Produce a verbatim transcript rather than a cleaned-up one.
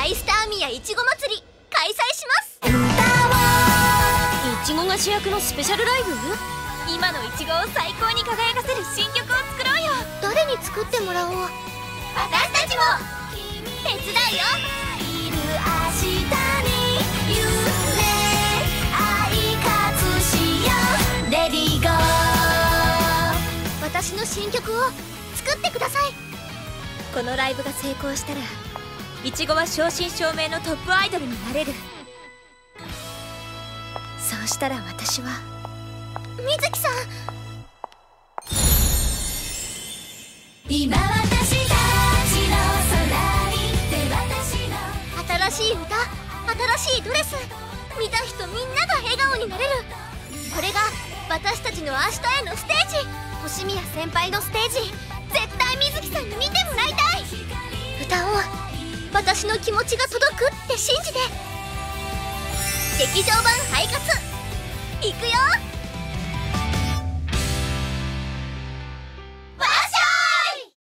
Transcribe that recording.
イスターミヤいちご祭り開催します。 いちごが主役のスペシャルライブ？ 今のいちごを最高に輝かせる新曲を作ろうよ。誰に作ってもらおう。私たちも手伝うよ。いる明日に夢愛活しようレディーゴー。私の新曲を作ってください。 このライブが成功したらいちごは正真正銘のトップアイドルになれる。そうしたら私は水木さん。 今私たちの空にって私の新しい歌、新しいドレス、見た人みんなが笑顔になれる。これが私たちの明日へのステージ。星宮先輩のステージ、絶対水木さんに見てもらいたい。歌おう。私の気持ちが届くって信じて。劇場版「肺活」